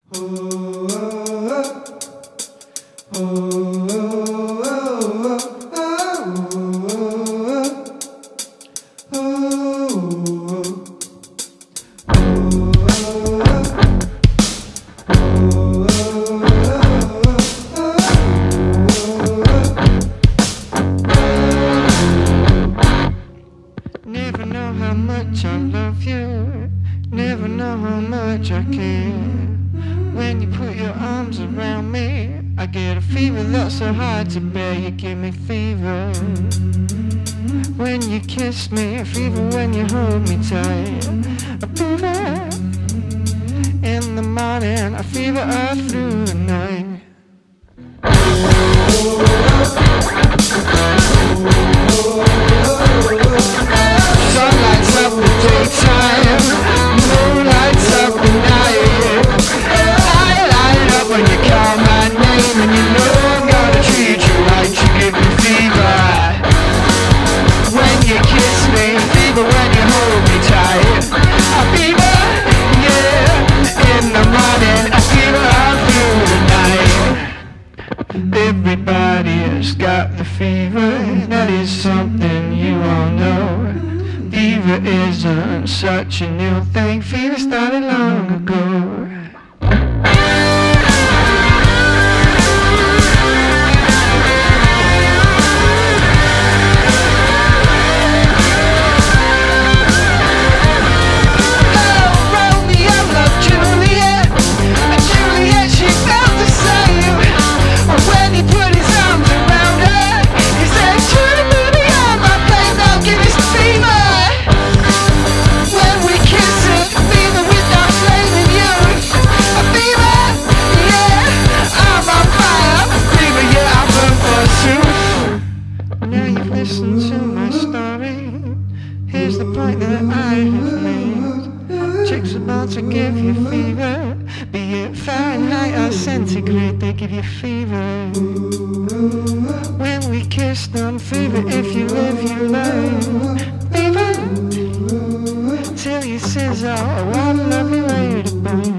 Never know how much I love you, never know how much I care. When you put your arms around me, I get a fever that's so hard to bear. You give me fever when you kiss me, a fever when you hold me tight, a fever in the morning, a fever all through the night. Sun lights up the daytime, moon lights up the night. I light up when you call my name, and you know I'm gonna treat you right. You give me fever when you kiss me, fever when you hold me tight, a fever, yeah, in the morning, a fever all through the night. Everybody has got the fever, that is something you all know. Fever isn't such a new thing, fever started long ago. Listen to my story. Here's the point that I have made. Chicks about to give you fever, be it Fahrenheit or centigrade, they give you fever. When we kiss them, fever if you live you learn. Fever till you sizzle, oh what a lovely way to burn.